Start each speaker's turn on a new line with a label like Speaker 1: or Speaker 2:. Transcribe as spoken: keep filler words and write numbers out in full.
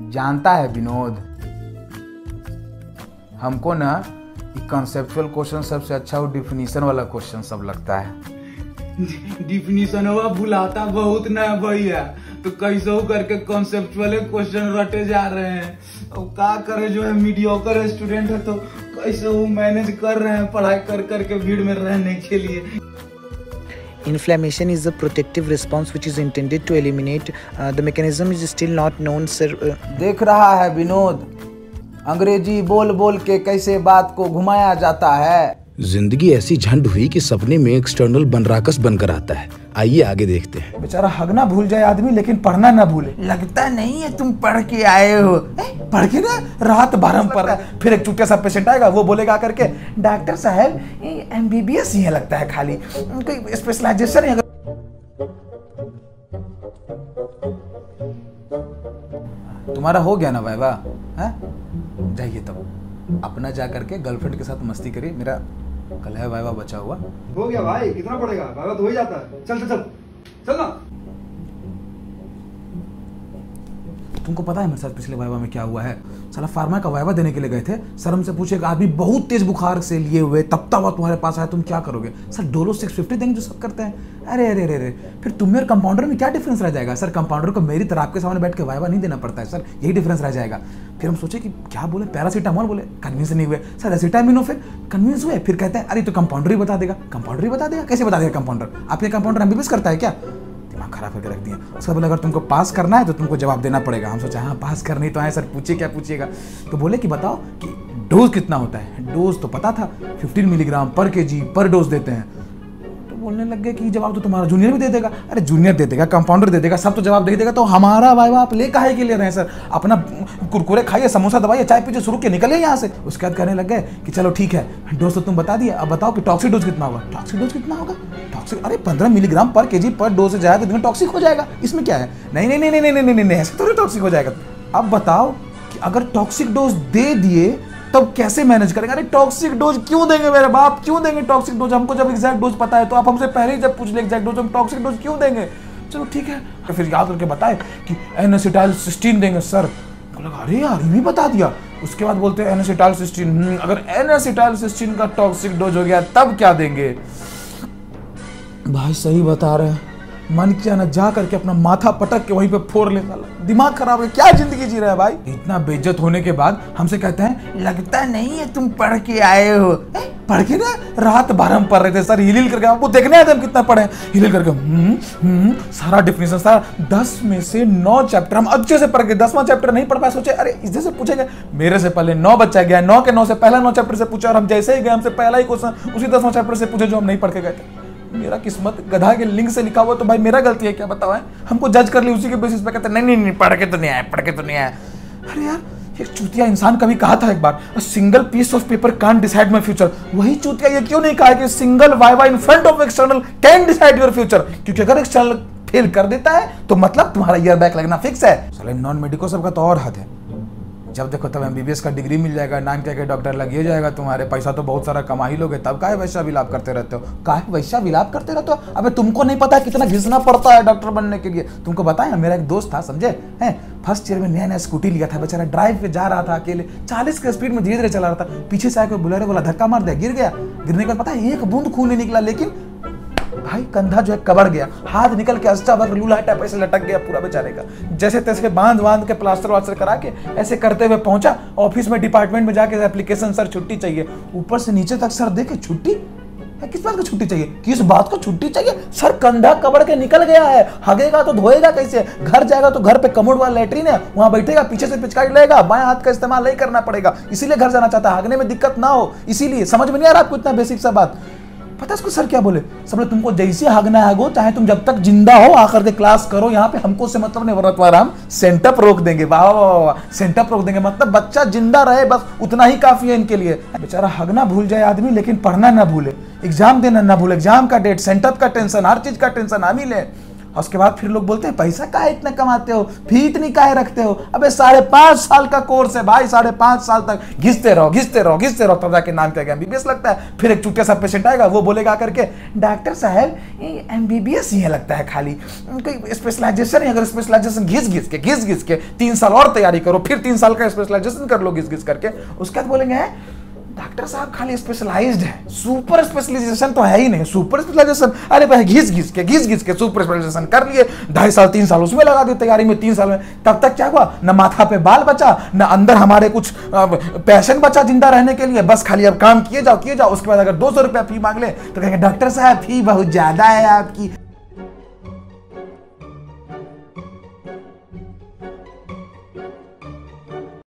Speaker 1: जानता है विनोद, हमको ना कॉन्सेप्चुअल क्वेश्चन सबसे अच्छा वो डिफिनीशन वाला क्वेश्चन सब लगता है।
Speaker 2: डिफिनीशन हुआ भुलाता बहुत ना भैया, तो कैसे करके कॉन्सेप्चुअल क्वेश्चन रटे जा रहे हैं। अब क्या करे, जो है मीडियोकर स्टूडेंट है तो कैसे वो मैनेज कर रहे हैं पढ़ाई कर करके भीड़ में रहने के लिए।
Speaker 3: Inflammation is a protective response which is intended to eliminate. Uh, the mechanism is still not known, sir. Uh,
Speaker 1: देख रहा है विनोद, अंग्रेजी बोल बोल के कैसे बात को घुमाया जाता है।
Speaker 4: जिंदगी ऐसी झंड हुई कि सपने में एक्सटर्नल बनराकस बनकर आता है। आइए आगे देखते हैं।
Speaker 1: बेचारा हगना भूल जाए आदमी, लेकिन पढ़ना ना भूले। लगता नहीं है तुम पढ़ के आए हो। पढ़ के ना रात बारह पर फिर एक चुटिया सा पेशेंट आएगा, वो बोलेगा करके डॉक्टर साहब एमबीबीएस ही है लगता है, खाली कोई स्पेशलाइजेशन है। तुम्हारा हो गया ना वाइवा, जाइए तब अपना जा करके गर्लफ्रेंड के साथ मस्ती करिए। मेरा कल है वाइवा बचा हुआ।
Speaker 2: हो गया भाई, कितना पड़ेगा, वाइवा तो हो ही जाता है। चल चल चल चल ना।
Speaker 1: तुमको पता है मेरे साथ पिछले वाइवा में क्या हुआ है? साला फार्मा का वाइवा देने के लिए गए थे, सर हमसे पूछेगा आदमी बहुत तेज बुखार से लिए हुए तपता हुआ तुम्हारे पास आया, तुम क्या करोगे? सर डोलो सिक्स फिफ्टी देंगे जो सब करते हैं। अरे अरे अरे अरे फिर तुम और कंपाउंडर में क्या डिफरेंस रह जाएगा? सर कंपाउंडर को मेरी तरह आपके सामने बैठ के वाइवा नहीं देना पड़ता है सर, यही डिफरेंस रह जाएगा। फिर हम सोचे कि क्या बोले, पैरासीटामोल बोले, कन्विंस नहीं हुए। सर एसिटामिनोफेन, कन्विंस हुए। फिर कहते हैं अरे तो कंपाउंडर ही बता देगा। कंपाउंडर ही बता देगा? कैसे बता देगा कंपाउंडर? आपके कंपाउंडर एमबीबीएस करता है क्या? दिमाग खराब करके रख दिया। उसका बोले अगर तुमको पास करना है तो तुमको जवाब देना पड़ेगा। हम सोचा हाँ पास करनी तो आए, सर पूछिए क्या पूछिएगा। तो बोले कि बताओ कि डोज कितना होता है। डोज तो पता था, पंद्रह मिलीग्राम पर केजी पर डोज देते हैं। तो बोलने लग गए कि जवाब तो तुम्हारा जूनियर भी दे देगा। अरे जूनियर दे देगा, कंपाउंडर दे देगा, सब तो जवाब दे देगा, तो हमारा वाइवा आप ले काहे के ले रहे हैं सर? अपना कुरकुरे खाइए, समोसा दबाइए, चाय पीजिए, शुरू के निकले यहाँ से। उसके बाद कहने लग गए कि चलो ठीक है डोज तो तुम बता दिए, अब बताओ कि टॉक्सिक डोज कितना होगा। टॉक्सिक डोज कितना होगा? टॉक्सिक अरे पंद्रह मिलीग्राम पर केजी पर डोज से जाएगा तो टॉक्सिक हो जाएगा, इसमें क्या है? नहीं नहीं नहीं नहीं नहीं नहीं ऐसे थोड़ी टॉक्सिक हो जाएगा। अब बताओ कि अगर टॉक्सिक डोज दे दिए तब कैसे मैनेज करेंगे? अरे टॉक्सिक डोज क्यों देंगे मेरे बाप, क्यों देंगे टॉक्सिक डोज? हमको जब एग्जैक्ट डोज पता है तो आप हमसे पहले ही जब पूछ ले एग्जैक्ट डोज, हम टॉक्सिक डोज क्यों देंगे? चलो ठीक है, तो फिर याद करके बताए कि एन एसिटाइल सिस्टीन देंगे सर। लगा अरे यार ये भी बता दिया। उसके बाद बोलते हैं एन एसिटाइल सिस्टीन, अगर एन एसिटाइल सिस्टीन का टॉक्सिक डोज हो गया तब क्या देंगे? भाई सही बता रहे हैं, मन किया ना जा करके अपना माथा पटक के वहीं पे फोड़ ले। साला दिमाग खराब है, क्या जिंदगी जी रहा है भाई। इतना बेइज्जत होने के बाद हमसे कहते हैं लगता नहीं है तुम पढ़ के आए हो। ए, पढ़ के ना रात बारह में पढ़ रहे थे सर, हिल हिल करके। आपको देखने आए थे हम कितना पढ़े, हिल हिल करके हम्म हम्म सारा डिफिनेशन सारा दस में से नौ चैप्टर हम अच्छे से पढ़ गए। दसवां चैप्टर नहीं पढ़ पाए, सोचे अरे इधर से पूछेंगे। मेरे से पहले नौ बच्चा गया, नौ के नौ से पहला नौ चैप्टर से पूछा, और हम जैसे ही गए हमसे पहला ही क्वेश्चन उसी दसवां चैप्टर से पूछे जो हम नहीं पढ़ के गए थे। मेरा किस्मत गधा के लिंक से लिखा हुआ तो भाई मेरा गलती है क्या? बताओ है, हमको जज कर ली उसी के बेसिस पे। कहते नहीं नहीं नहीं पढ़ के तो नहीं आया, पढ़ के तो नहीं आया। अरे यार एक चूतिया इंसान कभी कहा था एक बार, single piece of paper can't decide my future. वही चूतिया ये क्यों नहीं कहा कि single viva in front of external can decide your future? क्योंकि अगर एक्सटर्नल फेल कर देता है तो मतलब तुम्हारा ईयर बैक लगना फिक्स है। साले नॉन मेडिको सबका तो और हद है, जब देखो तब एमबीबीएस का डिग्री मिल जाएगा, नाम क्या के डॉक्टर लग जाएगा तुम्हारे, पैसा तो बहुत सारा कमा ही लोगे, तब काहे वैसा विलाप करते रहते हो? काहे वैसा विलाप करते रहते हो? अबे तुमको नहीं पता कितना घिसना पड़ता है डॉक्टर बनने के लिए। तुमको बताया, मेरा एक दोस्त था समझे हैं, फर्स्ट ईयर में नया नया स्कूटी लिया था बेचारा, ड्राइव पे जा रहा था अकेले, चालीस के स्पीड में धीरे धीरे चला रहा था। पीछे से आके बोलेरो वाला धक्का मार दिया, गिर गया। गिरने के बाद पता है एक बूंद खून नहीं निकला, लेकिन भाई कंधा जो है कबर गया, हाथ निकल के अस्टा भर लूला टाइप ऐसे लटक गया पूरा बेचारे का। जैसे तैसे बांध बांध के प्लास्टर वास्टर करा के ऐसे करते हुए पहुंचा ऑफिस में, डिपार्टमेंट में जाके एप्लीकेशन सर छुट्टी चाहिए। ऊपर से नीचे तक सर देखे छुट्टी, किस बात की छुट्टी चाहिए? किस बात को छुट्टी चाहिए? सर कंधा कबर के निकल गया है, हगेगा तो धोएगा कैसे? घर जाएगा तो घर पे कमोड वाला लेटरिन है, वहां बैठेगा, पीछे से पिचकारी लेगा, बाएं हाथ का इस्तेमाल नहीं करना पड़ेगा, इसीलिए घर जाना चाहता है, हगने में दिक्कत ना हो इसीलिए। समझ में नहीं आ रहा आपको इतना बेसिक सा बात? पता है उसको सर क्या बोले? सब लोग तुमको जैसे हगना है, चाहे तुम जब तक जिंदा हो आकर के क्लास करो, यहाँ पे हमको से मतलब नहीं, वरना तुम्हारा हम सेंटअप रोक देंगे। वाह वाह वाह, सेंटअप रोक देंगे, मतलब बच्चा जिंदा रहे बस उतना ही काफी है इनके लिए। बेचारा हगना भूल जाए आदमी, लेकिन पढ़ना ना भूले, एग्जाम देना ना भूले, एग्जाम का डेट, सेंटअप का टेंशन, हर चीज का टेंशन हम ही ले। उसके बाद फिर लोग बोलते हैं पैसा काहे इतना कमाते हो, फी इतनी काहे रखते हो। अबे साढ़े पांच साल का कोर्स है भाई, साढ़े पांच साल तक घिसते रहो घिसते रहो घिसते रहो, तब जाके नाम क्या एमबीबीएस लगता है। फिर एक चुटके सा पेशेंट आएगा, वो बोलेगा करके डॉक्टर साहब एमबीबीएस ही लगता है खाली, कोई स्पेशलाइजेशन है। अगर स्पेशलाइजेशन घिस घिस के घिस घिस के तीन साल और तैयारी करो, फिर तीन साल का स्पेशलाइजेशन कर लो घिस घिस करके, उसके बाद बोलेंगे डॉक्टर साहब खाली स्पेशलाइज्ड है, सुपर स्पेशलाइजेशन तो है ही नहीं। सुपर स्पेशलाइजेशन, अरे भाई घिस घिस के घिस घिस के सुपर स्पेशलाइजेशन कर लिए, ढाई साल तीन साल उसमें लगा दिए तैयारी में, तीन साल में, तब तक क्या हुआ, न माथा पे बाल बचा, न अंदर हमारे कुछ पैशन बचा जिंदा रहने के लिए, बस खाली अब काम किए जाओ किए जाओ। उसके बाद अगर दो सौ रुपया फी मांग ले तो कहेंगे डॉक्टर साहब फी बहुत ज्यादा है आपकी।